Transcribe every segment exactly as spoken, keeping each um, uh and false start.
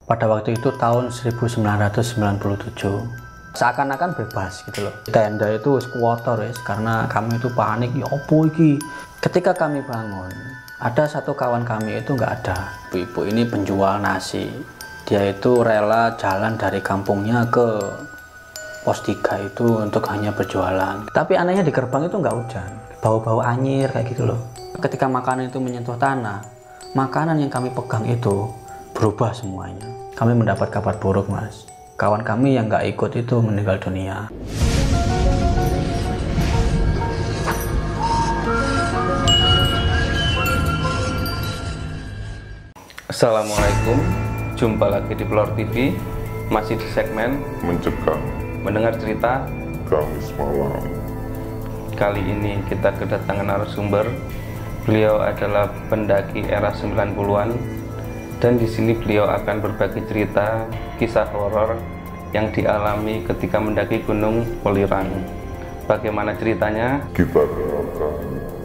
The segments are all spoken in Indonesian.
pada waktu itu tahun seribu sembilan ratus sembilan puluh tujuh. Seakan-akan bebas gitu loh. Tenda itu kotor ya, karena kami itu panik, ya opo iki. Ketika kami bangun, ada satu kawan kami itu nggak ada. Ibu-ibu ini penjual nasi. Dia itu rela jalan dari kampungnya ke pos tiga itu untuk hanya berjualan. Tapi anehnya di gerbang itu nggak hujan, bau-bau anyir kayak gitu loh. Ketika makanan itu menyentuh tanah, makanan yang kami pegang itu berubah semuanya. Kami mendapat kabar buruk, Mas. Kawan kami yang nggak ikut itu meninggal dunia. Assalamualaikum, jumpa lagi di Pelor T V, masih di segmen Mencekam Mendengar Cerita Kamis Malam. Kali ini kita kedatangan narasumber. Beliau adalah pendaki era sembilan puluhan, dan di sini beliau akan berbagi cerita kisah horor yang dialami ketika mendaki Gunung Welirang. Bagaimana ceritanya? Kita dengarkan.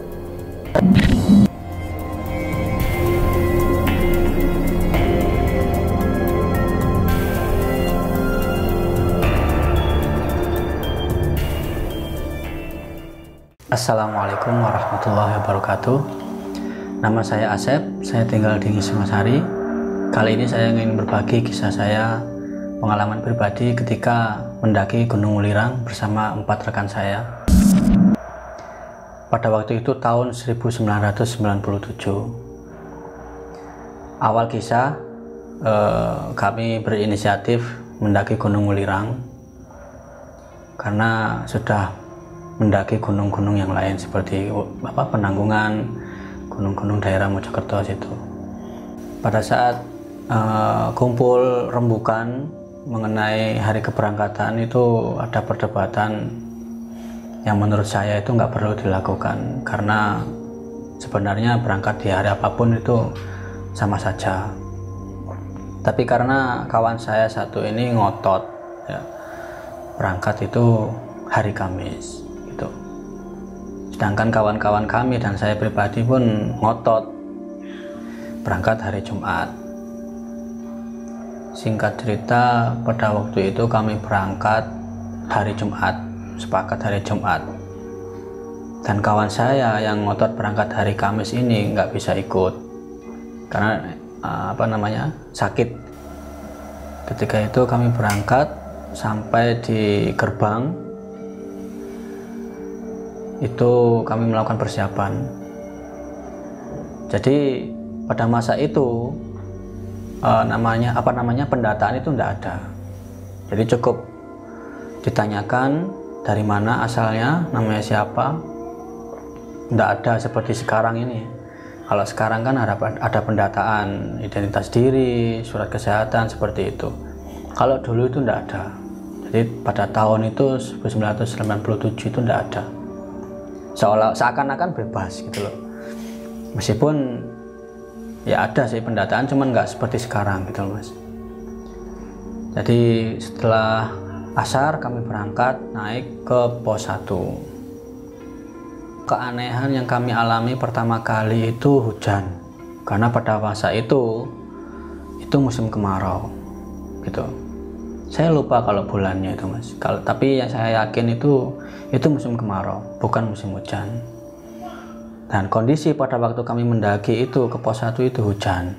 Assalamualaikum warahmatullahi wabarakatuh. Nama saya Asep, saya tinggal di Ngisingosari. Kali ini saya ingin berbagi kisah saya, pengalaman pribadi ketika mendaki Gunung Welirang bersama empat rekan saya. Pada waktu itu tahun seribu sembilan ratus sembilan puluh tujuh. Awal kisah, eh, kami berinisiatif mendaki Gunung Welirang karena sudah mendaki gunung-gunung yang lain seperti apa, Penanggungan, gunung-gunung daerah Mojokerto situ. Pada saat uh, kumpul rembukan mengenai hari keberangkatan itu ada perdebatan yang menurut saya itu nggak perlu dilakukan, karena sebenarnya berangkat di hari apapun itu sama saja. Tapi karena kawan saya satu ini ngotot ya, berangkat itu hari Kamis. Sedangkan kawan-kawan kami dan saya pribadi pun ngotot berangkat hari Jumat. Singkat cerita, pada waktu itu kami berangkat hari Jumat, sepakat hari Jumat. Dan kawan saya yang ngotot berangkat hari Kamis ini nggak bisa ikut karena apa namanya sakit. Ketika itu kami berangkat sampai di gerbang. Itu kami melakukan persiapan. Jadi pada masa itu eh, namanya apa namanya pendataan itu tidak ada. Jadi cukup ditanyakan dari mana asalnya, namanya siapa. Tidak ada seperti sekarang ini. Kalau sekarang kan ada ada pendataan identitas diri, surat kesehatan seperti itu. Kalau dulu itu tidak ada. Jadi pada tahun itu seribu sembilan ratus sembilan puluh tujuh itu tidak ada. Seolah seakan-akan bebas gitu loh, meskipun ya ada sih pendataan, cuman nggak seperti sekarang gitu loh, Mas. Jadi setelah asar kami berangkat naik ke pos satu. Keanehan yang kami alami pertama kali itu hujan, karena pada masa itu itu musim kemarau gitu. Saya lupa kalau bulannya itu, Mas. Kalau tapi yang saya yakin itu itu musim kemarau, bukan musim hujan. Dan kondisi pada waktu kami mendaki itu ke pos satu itu hujan.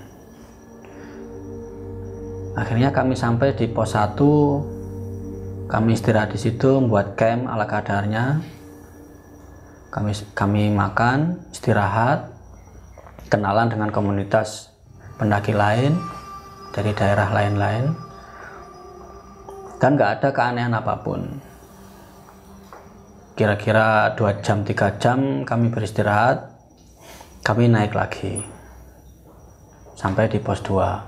Akhirnya kami sampai di pos satu, kami istirahat di situ, membuat camp ala kadarnya. Kami kami makan, istirahat, kenalan dengan komunitas pendaki lain dari daerah lain-lain. Dan nggak ada keanehan apapun. Kira-kira dua jam tiga jam kami beristirahat, kami naik lagi sampai di pos dua.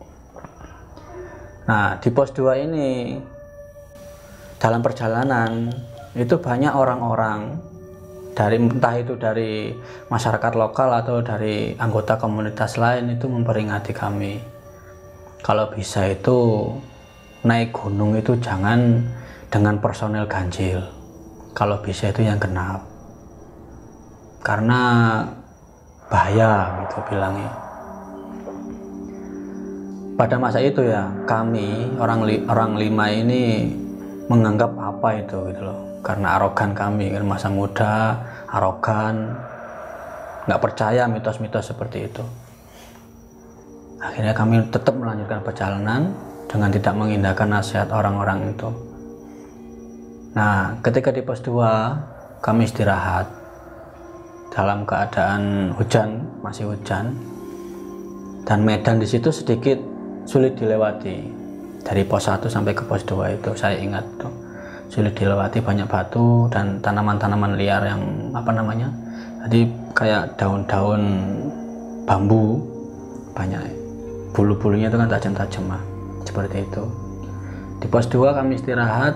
Nah, di pos dua ini dalam perjalanan itu banyak orang-orang dari entah itu dari masyarakat lokal atau dari anggota komunitas lain itu memperingati kami. Kalau bisa itu naik gunung itu jangan dengan personel ganjil, kalau bisa itu yang genap, karena bahaya gitu bilangnya. pada masa itu ya kami orang li, orang lima ini menganggap apa itu gitu loh, karena arogan kami kan, masa muda arogan, nggak percaya mitos-mitos seperti itu. Akhirnya kami tetap melanjutkan perjalanan dengan tidak mengindahkan nasihat orang-orang itu. Nah, ketika di pos dua kami istirahat dalam keadaan hujan, masih hujan, dan medan di situ sedikit sulit dilewati. Dari pos satu sampai ke pos dua itu saya ingat tuh, sulit dilewati, banyak batu dan tanaman-tanaman liar yang apa namanya, jadi kayak daun-daun bambu, banyak bulu-bulunya itu kan tajam-tajam lah, seperti itu. Di pos dua kami istirahat,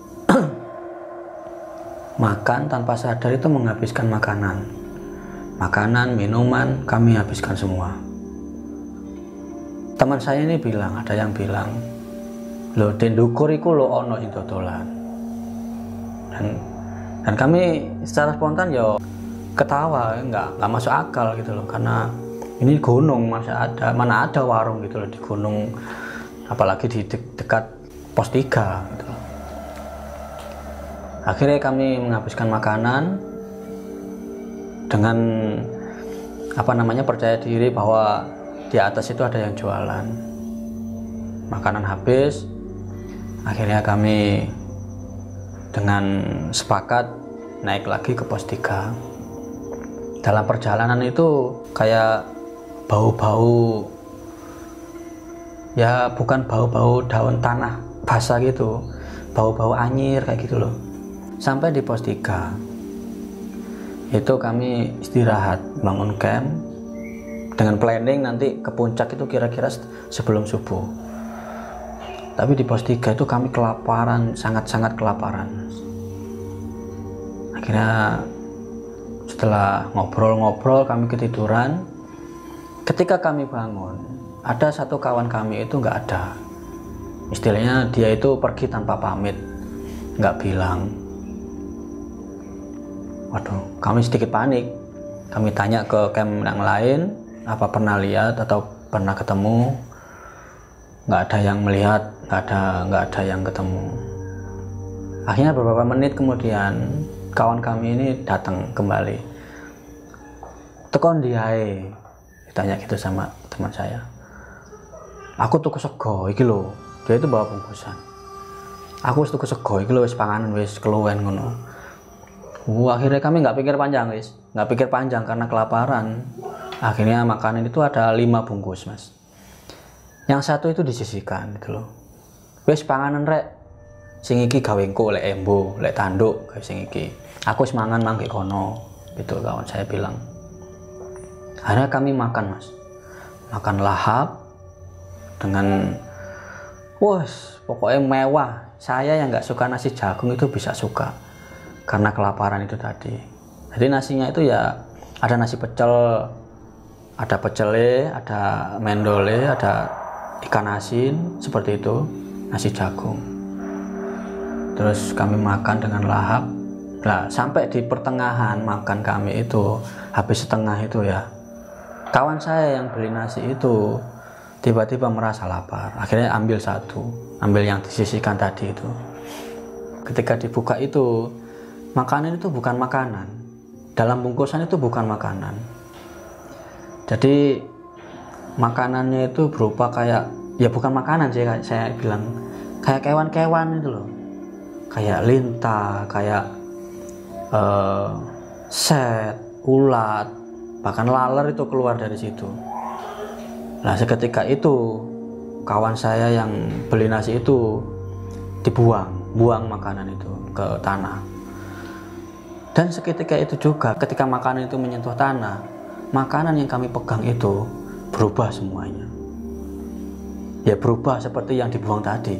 makan tanpa sadar itu menghabiskan makanan, makanan, minuman kami habiskan semua. Teman saya ini bilang, ada yang bilang, lo dendukur iku lo ono sing dodolan. Dan dan kami secara spontan ya ketawa, nggak nggak masuk akal gitu loh, karena ini gunung, masa ada, mana ada warung gitu loh di gunung, apalagi di de dekat pos tiga gitu loh. Akhirnya kami menghabiskan makanan dengan apa namanya, percaya diri bahwa di atas itu ada yang jualan. Makanan habis, akhirnya kami dengan sepakat naik lagi ke pos tiga. Dalam perjalanan itu kayak bau-bau, ya bukan bau-bau daun tanah basah gitu, bau-bau anyir kayak gitu loh. Sampai di pos tiga itu kami istirahat, bangun camp dengan planning nanti ke puncak itu kira-kira sebelum subuh. Tapi di pos tiga itu kami kelaparan, sangat-sangat kelaparan. Akhirnya setelah ngobrol-ngobrol kami ketiduran. Ketika kami bangun, ada satu kawan kami itu nggak ada. Istilahnya dia itu pergi tanpa pamit, nggak bilang. Waduh, kami sedikit panik. Kami tanya ke camp yang lain, apa pernah lihat atau pernah ketemu? Nggak ada yang melihat, nggak ada nggak ada yang ketemu. Akhirnya beberapa menit kemudian kawan kami ini datang kembali. Tekon diae, ditanya gitu sama teman saya. Aku tuku sego iki lho. Dia itu bawa bungkusan. Aku wis tuku sego iki lho, wis panganan wis keluwen ngono. Wah, akhirnya kami nggak pikir panjang wis, nggak pikir panjang karena kelaparan. Akhirnya makanan itu ada lima bungkus mas. Yang satu itu disisihkan gitu loh. Wis panganan rek, sing iki gawe engko lek embo, lek tanduk gawe sing iki. Aku wis mangan mangke kono. Gitu kawan saya bilang. Akhirnya kami makan mas. Makan lahap dengan wes pokoknya mewah. Saya yang nggak suka nasi jagung itu bisa suka karena kelaparan itu tadi. Jadi nasinya itu ya ada nasi pecel, ada pecele, ada mendole, ada ikan asin seperti itu, nasi jagung. Terus kami makan dengan lahap. Nah, sampai di pertengahan makan kami itu habis setengah itu ya, kawan saya yang beli nasi itu tiba-tiba merasa lapar. Akhirnya ambil satu, ambil yang disisihkan tadi itu. Ketika dibuka itu, makanan itu bukan makanan. Dalam bungkusan itu bukan makanan. Jadi makanannya itu berupa kayak, ya bukan makanan sih saya bilang, kayak kewan-kewan itu loh, kayak lintah, kayak uh, set, ulat, bahkan laler itu keluar dari situ. Nah seketika itu kawan saya yang beli nasi itu dibuang, buang makanan itu ke tanah. Dan seketika itu juga ketika makanan itu menyentuh tanah, makanan yang kami pegang itu berubah semuanya. Ya berubah seperti yang dibuang tadi.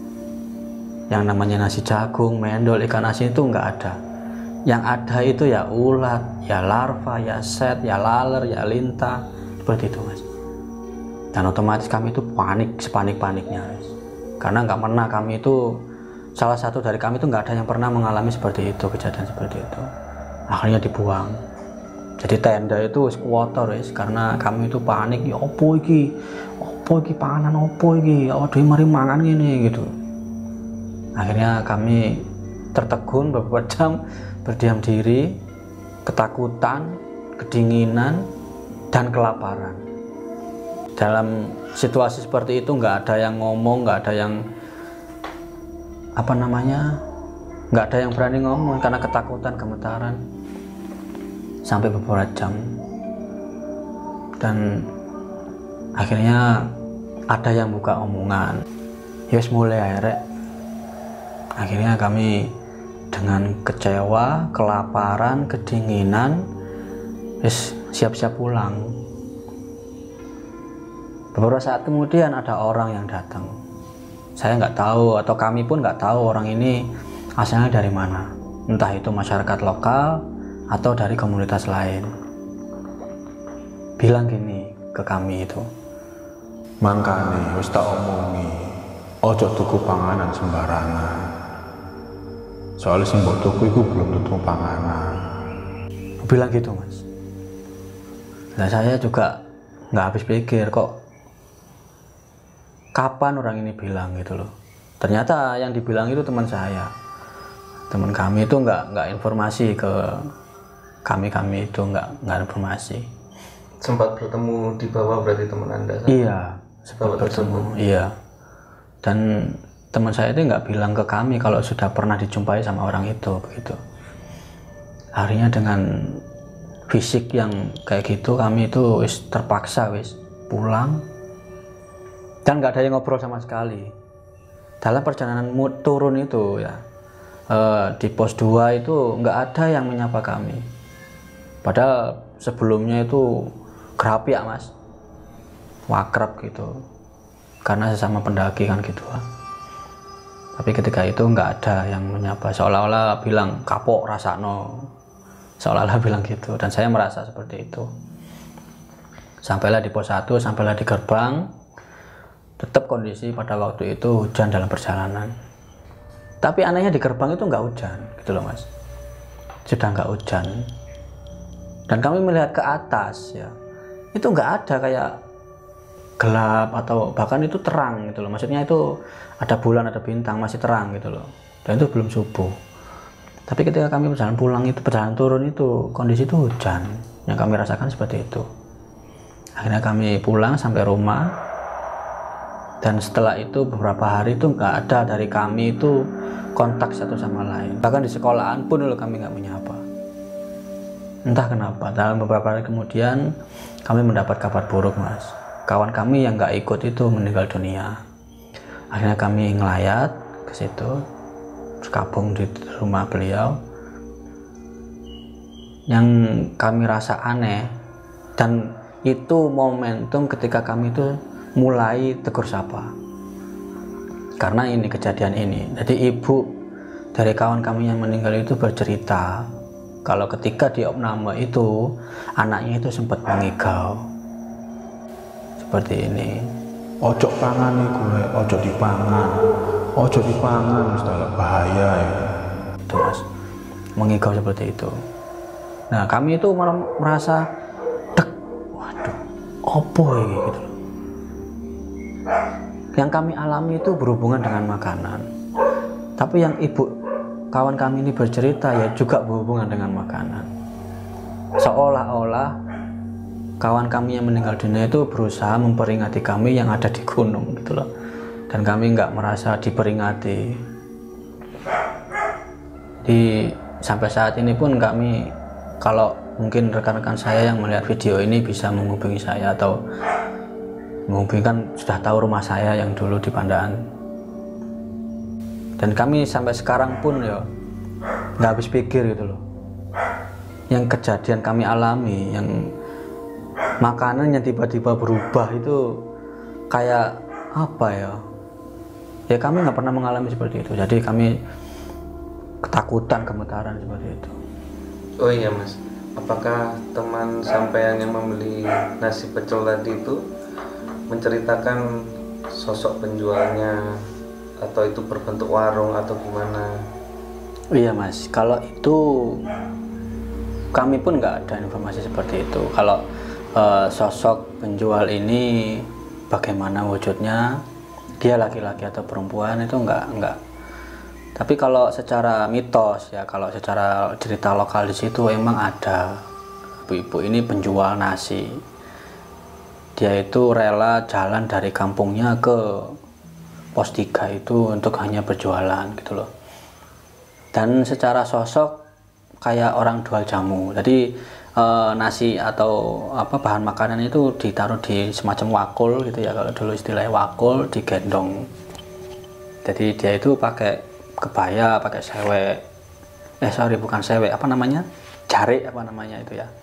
Yang namanya nasi jagung, mendol, ikan asin itu nggak ada. Yang ada itu ya ulat, ya larva, ya set, ya laler, ya lintah, seperti itu mas. Dan otomatis kami itu panik, sepanik-paniknya mas. Karena nggak pernah kami itu, salah satu dari kami itu nggak ada yang pernah mengalami seperti itu, kejadian seperti itu. Akhirnya dibuang. Jadi tenda itu kotor guys, karena kami itu panik, ya opo iki, opo opo iki panganan opo iki awak dhewe mari mangan ngene gitu. Akhirnya kami tertegun beberapa jam berdiam diri, ketakutan, kedinginan, dan kelaparan. Dalam situasi seperti itu nggak ada yang ngomong, nggak ada yang apa namanya, nggak ada yang berani ngomong karena ketakutan, gemetaran sampai beberapa jam. Dan akhirnya ada yang buka omongan, yes mulai akhirnya akhirnya kami dengan kecewa, kelaparan, kedinginan, yes siap-siap pulang. Beberapa saat kemudian ada orang yang datang. Saya nggak tahu, atau kami pun nggak tahu orang ini asalnya dari mana. Entah itu masyarakat lokal atau dari komunitas lain. Bilang gini ke kami itu, mangkane wis tak omongi, ojo tuku panganan sembarangan. Soalnya sing mbok tuku iku belum tentu panganan. Bilang gitu mas. Nah saya juga nggak habis pikir kok kapan orang ini bilang gitu loh. Ternyata yang dibilang itu teman saya, teman kami itu nggak nggak informasi ke kami kami itu nggak nggak informasi. Sempat bertemu di bawah berarti teman Anda? Iya, sempat bertemu. Iya. Dan teman saya itu nggak bilang ke kami kalau sudah pernah dijumpai sama orang itu begitu. Akhirnya dengan fisik yang kayak gitu kami itu wis terpaksa wis pulang. Dan nggak ada yang ngobrol sama sekali. Dalam perjalanan turun itu ya eh, di pos dua itu nggak ada yang menyapa kami. Padahal sebelumnya itu gerapi ya mas, wakrab gitu. Karena sesama pendaki kan gitu. Tapi ketika itu nggak ada yang menyapa, seolah-olah bilang kapok rasakno, seolah-olah bilang gitu. Dan saya merasa seperti itu. Sampailah di pos satu, sampailah di gerbang. Tetap kondisi pada waktu itu hujan dalam perjalanan. Tapi anehnya di gerbang itu nggak hujan, gitu loh mas. Sudah nggak hujan. Dan kami melihat ke atas ya, itu nggak ada kayak gelap atau bahkan itu terang gitu loh. Maksudnya itu ada bulan, ada bintang, masih terang gitu loh. Dan itu belum subuh. Tapi ketika kami perjalanan pulang itu, perjalanan turun itu, kondisi itu hujan. Yang kami rasakan seperti itu. Akhirnya kami pulang sampai rumah. Dan setelah itu beberapa hari itu nggak ada dari kami itu kontak satu sama lain. Bahkan di sekolahan pun dulu kami nggak menyapa. Entah kenapa. Dalam beberapa hari kemudian kami mendapat kabar buruk mas. Kawan kami yang nggak ikut itu meninggal dunia. Akhirnya kami ngelayat ke situ, bergabung di rumah beliau. Yang kami rasa aneh dan itu momentum ketika kami itu mulai tegur sapa karena ini kejadian ini. Jadi ibu dari kawan kami yang meninggal itu bercerita kalau ketika di opname itu anaknya itu sempat mengigau seperti ini, Ojo pangan iku, ojo dipangan, ojo dipangan, mustahil bahaya ya. itu mas, mengigau seperti itu. Nah kami itu malah merasa dek, waduh opo ini gitu loh. Yang kami alami itu berhubungan dengan makanan. Tapi yang ibu kawan kami ini bercerita ya juga berhubungan dengan makanan. Seolah-olah kawan kami yang meninggal dunia itu berusaha memperingati kami yang ada di gunung gitu loh. Dan kami nggak merasa diperingati. Di sampai saat ini pun kami, kalau mungkin rekan-rekan saya yang melihat video ini bisa menghubungi saya atau menghubungi, kan sudah tahu rumah saya yang dulu di Pandaan. Dan kami sampai sekarang pun ya nggak habis pikir gitu loh. Yang kejadian kami alami, yang makanan yang tiba-tiba berubah itu kayak apa ya? Ya kami nggak pernah mengalami seperti itu. Jadi kami ketakutan, gemetaran seperti itu. Oh iya mas, apakah teman sampean yang membeli nasi pecel tadi itu menceritakan sosok penjualnya atau itu berbentuk warung atau gimana? Iya mas, kalau itu kami pun nggak ada informasi seperti itu. Kalau uh, sosok penjual ini bagaimana wujudnya, dia laki-laki atau perempuan itu enggak enggak. Tapi kalau secara mitos ya, kalau secara cerita lokal di situ emang ada ibu-ibu ini penjual nasi. Dia itu rela jalan dari kampungnya ke pos tiga itu untuk hanya berjualan gitu loh. Dan secara sosok kayak orang jual jamu. Jadi eh, nasi atau apa bahan makanan itu ditaruh di semacam wakul gitu ya, kalau dulu istilahnya wakul, digendong. Jadi dia itu pakai kebaya, pakai sewek, eh sorry bukan sewek, apa namanya, jarik apa namanya itu ya.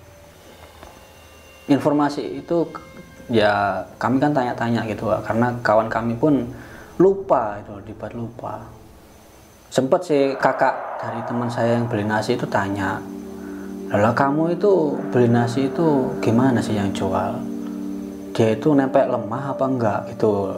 Informasi itu ya kami kan tanya-tanya gitu, karena kawan kami pun lupa itu, dibuat lupa. Sempet sih kakak dari teman saya yang beli nasi itu tanya, "Lah kamu itu beli nasi itu gimana sih yang jual? Dia itu nempel lemah apa enggak gitu?"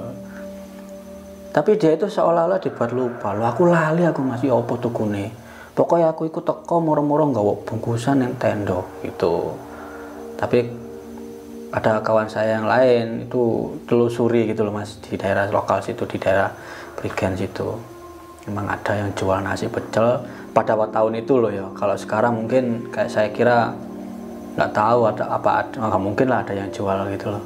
Tapi dia itu seolah-olah dibuat lupa. Loh aku lali aku masih opo tukune. Pokoknya aku ikut teko moro-moro nggawa bungkusan yang tendo gitu. Tapi ada kawan saya yang lain itu telusuri gitu loh Mas, di daerah lokal situ, di daerah Prigen situ. Memang ada yang jual nasi pecel pada tahun itu loh ya. Kalau sekarang mungkin kayak saya kira nggak tahu ada apa, nggak mungkin lah ada yang jual gitu loh.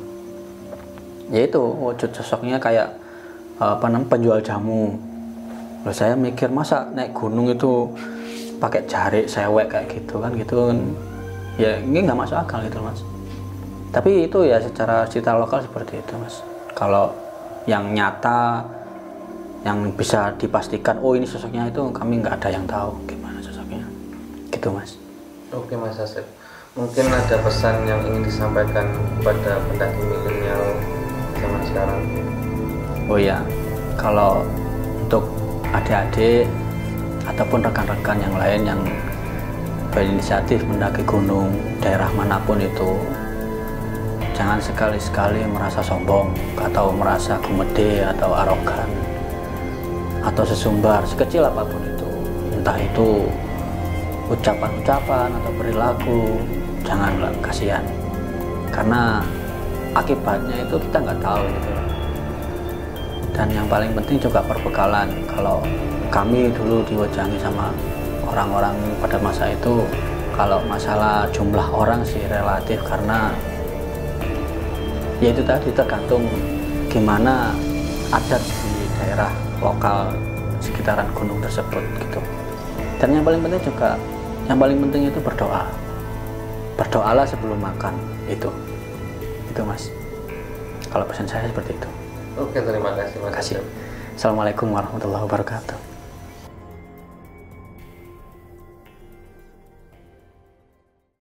Ya itu wujud sosoknya kayak apa namanya, penjual jamu. Loh saya mikir masa naik gunung itu pakai jarik sewek kayak gitu kan, gitu kan ya ini nggak masuk akal gitu Mas. Tapi itu ya secara cerita lokal seperti itu Mas. Kalau yang nyata yang bisa dipastikan oh ini sosoknya, itu kami nggak ada yang tahu gimana sosoknya gitu Mas. Oke Mas Asep, mungkin ada pesan yang ingin disampaikan kepada pendaki milenial zaman sekarang? Oh ya, kalau untuk adik-adik ataupun rekan-rekan yang lain yang berinisiatif mendaki gunung daerah manapun itu, jangan sekali-sekali merasa sombong atau merasa gumede atau arogan atau sesumbar sekecil apapun itu, entah itu ucapan-ucapan atau perilaku, janganlah, kasihan, karena akibatnya itu kita nggak tahu gitu. Dan yang paling penting juga perbekalan. Kalau kami dulu diwajangi sama orang-orang pada masa itu, kalau masalah jumlah orang sih relatif, karena ya itu tadi tergantung gimana adat di daerah lokal sekitaran gunung tersebut gitu. Dan yang paling penting juga, yang paling penting itu berdoa. Berdoalah sebelum makan, itu itu Mas. Kalau pesan saya seperti itu. Oke, terima kasih Mas. Terima kasih. Assalamualaikum warahmatullahi wabarakatuh.